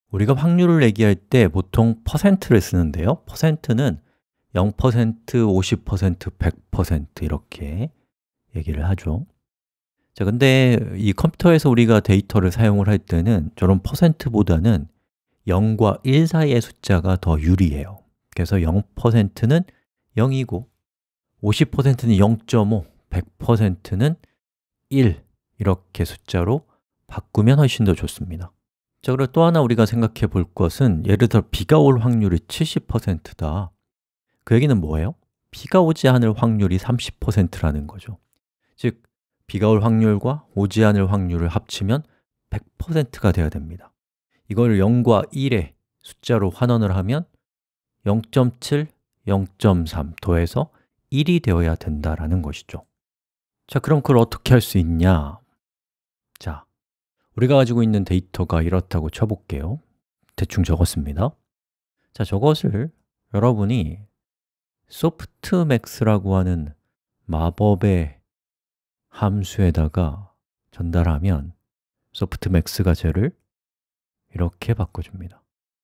우리가 확률을 얘기할 때 보통 퍼센트를 쓰는데요. 퍼센트는 0%, 50%, 100% 이렇게 얘기를 하죠. 자, 근데 이 컴퓨터에서 우리가 데이터를 사용을 할 때는 저런 퍼센트보다는 0과 1 사이의 숫자가 더 유리해요. 그래서 0%는 0이고 50%는 0.5, 100%는 1 이렇게 숫자로 바꾸면 훨씬 더 좋습니다. 자, 그리고 또 하나 우리가 생각해 볼 것은 예를 들어 비가 올 확률이 70%다. 그 얘기는 뭐예요? 비가 오지 않을 확률이 30%라는 거죠. 즉, 비가 올 확률과 오지 않을 확률을 합치면 100%가 돼야 됩니다. 이걸 0과 1의 숫자로 환원을 하면 0.7, 0.3 더해서 1이 되어야 된다라는 것이죠. 자, 그럼 그걸 어떻게 할 수 있냐? 자, 우리가 가지고 있는 데이터가 이렇다고 쳐볼게요. 대충 적었습니다. 자, 저것을 여러분이 소프트맥스라고 하는 마법의 함수에다가 전달하면 소프트맥스가 쟤를 이렇게 바꿔줍니다.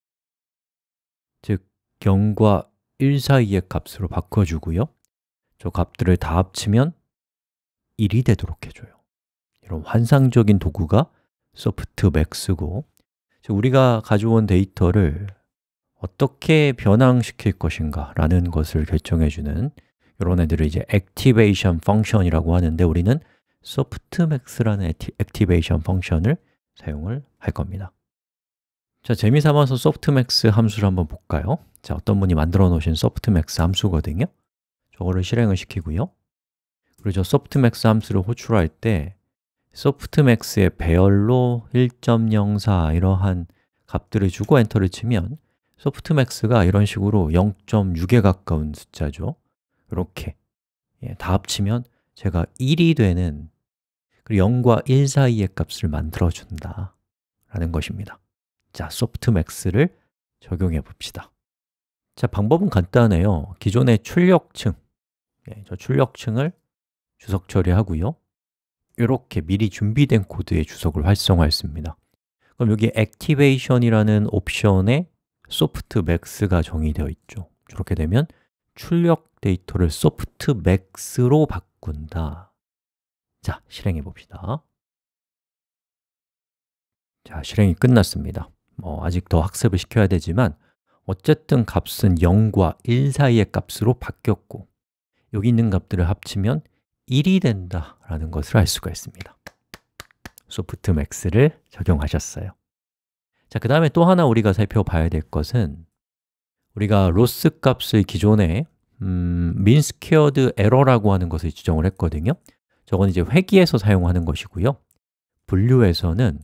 즉, 0과 1 사이의 값으로 바꿔주고요. 저 값들을 다 합치면 1이 되도록 해줘요. 이런 환상적인 도구가 소프트맥스고, 우리가 가져온 데이터를 어떻게 변환시킬 것인가 라는 것을 결정해주는 이런 애들을 이제 액티베이션 펑션이라고 하는데, 우리는 소프트맥스라는 액티베이션 펑션을 사용을 할 겁니다. 자, 재미삼아서 소프트맥스 함수를 한번 볼까요? 자, 어떤 분이 만들어 놓으신 소프트맥스 함수거든요. 저거를 실행을 시키고요. 그리고 저 소프트맥스 함수를 호출할 때 소프트맥스의 배열로 1.04 이러한 값들을 주고 엔터를 치면 소프트맥스가 이런 식으로 0.6에 가까운 숫자죠. 이렇게 다 합치면 제가 1이 되는, 그리고 0과 1 사이의 값을 만들어준다 라는 것입니다. 자, 소프트맥스를 적용해 봅시다. 자, 방법은 간단해요. 기존의 출력층, 저 출력층을 주석 처리하고요. 이렇게 미리 준비된 코드의 주석을 활성화했습니다. 그럼 여기 activation이라는 옵션에 softmax가 정의되어 있죠. 이렇게 되면 출력 데이터를 softmax로 바꾼다. 자, 실행해 봅시다. 자, 실행이 끝났습니다. 아직 더 학습을 시켜야 되지만 어쨌든 값은 0과 1 사이의 값으로 바뀌었고, 여기 있는 값들을 합치면 1이 된다라는 것을 알 수가 있습니다. 소프트맥스를 적용하셨어요. 자, 그 다음에 또 하나 우리가 살펴봐야 될 것은, 우리가 로스 값을 기존에 mean squared error라고 하는 것을 지정을 했거든요. 저건 이제 회귀에서 사용하는 것이고요. 분류에서는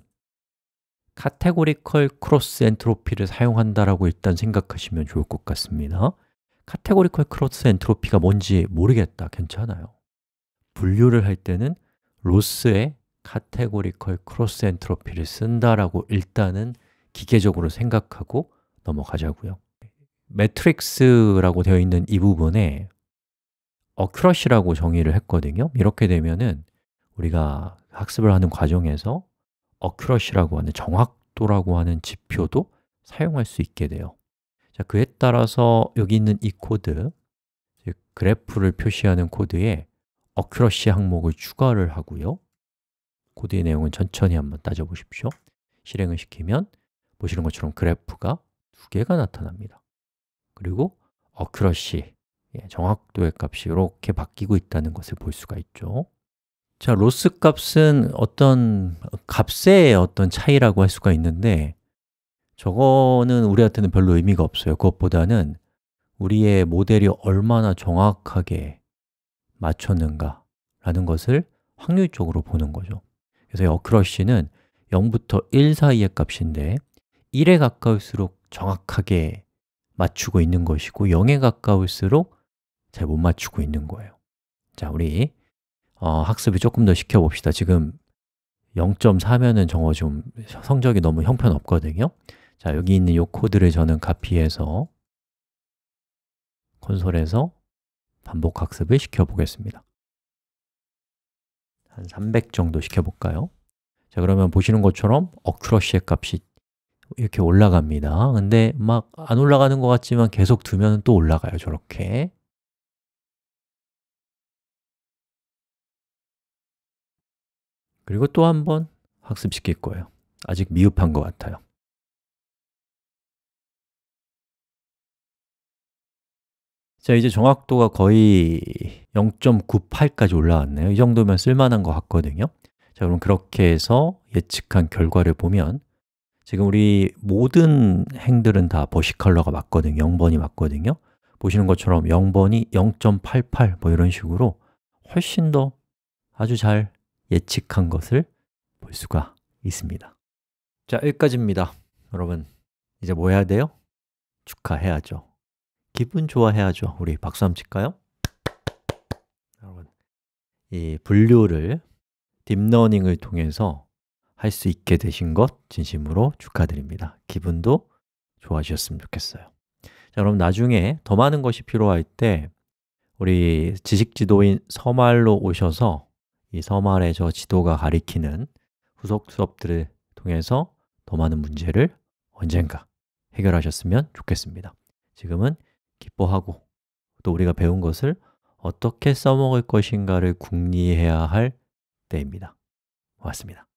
categorical cross entropy를 사용한다라고 일단 생각하시면 좋을 것 같습니다. categorical cross entropy가 뭔지 모르겠다, 괜찮아요. 분류를 할 때는 로스에 categorical cross entropy를 쓴다라고 일단은 기계적으로 생각하고 넘어가자고요. 매트릭스라고 되어 있는 이 부분에 accuracy라고 정의를 했거든요. 이렇게 되면은 우리가 학습을 하는 과정에서 accuracy라고 하는 정확도라고 하는 지표도 사용할 수 있게 돼요. 자, 그에 따라서 여기 있는 이 코드, 즉 그래프를 표시하는 코드에 accuracy 항목을 추가를 하고요. 코드의 내용은 천천히 한번 따져보십시오. 실행을 시키면 보시는 것처럼 그래프가 두 개가 나타납니다. 그리고 accuracy, 정확도의 값이 이렇게 바뀌고 있다는 것을 볼 수가 있죠. 자, 로스 값은 어떤 값의 어떤 차이라고 할 수가 있는데, 저거는 우리한테는 별로 의미가 없어요. 그것보다는 우리의 모델이 얼마나 정확하게 맞췄는가 라는 것을 확률적으로 보는 거죠. 그래서 accuracy는 0부터 1 사이의 값인데 1에 가까울수록 정확하게 맞추고 있는 것이고 0에 가까울수록 잘 못 맞추고 있는 거예요. 자, 우리 학습을 조금 더 시켜봅시다. 지금 0.4면은 저거 좀 성적이 너무 형편없거든요. 자, 여기 있는 이 코드를 저는 카피해서 콘솔에서 반복 학습을 시켜보겠습니다. 한 300 정도 시켜볼까요? 자, 그러면 보시는 것처럼 accuracy의 값이 이렇게 올라갑니다. 근데 막 안 올라가는 것 같지만 계속 두면 또 올라가요, 저렇게. 그리고 또 한 번 학습시킬 거예요. 아직 미흡한 것 같아요. 자, 이제 정확도가 거의 0.98까지 올라왔네요. 이 정도면 쓸만한 것 같거든요. 자, 그럼 그렇게 해서 예측한 결과를 보면 지금 우리 모든 행들은 다 버시컬러가 맞거든요. 0번이 맞거든요. 보시는 것처럼 0번이 0.88 뭐 이런 식으로 훨씬 더 아주 잘 예측한 것을 볼 수가 있습니다. 자, 여기까지입니다. 여러분, 이제 뭐 해야 돼요? 축하해야죠. 기분 좋아해야죠. 우리 박수 한번 칠까요? 여러분, 이 분류를 딥러닝을 통해서 할 수 있게 되신 것 진심으로 축하드립니다. 기분도 좋아지셨으면 좋겠어요. 자, 그럼 나중에 더 많은 것이 필요할 때 우리 지식지도인 서말로 오셔서 이 서말의 저 지도가 가리키는 후속 수업들을 통해서 더 많은 문제를 언젠가 해결하셨으면 좋겠습니다. 지금은 기뻐하고 또 우리가 배운 것을 어떻게 써먹을 것인가를 궁리해야 할 때입니다. 고맙습니다.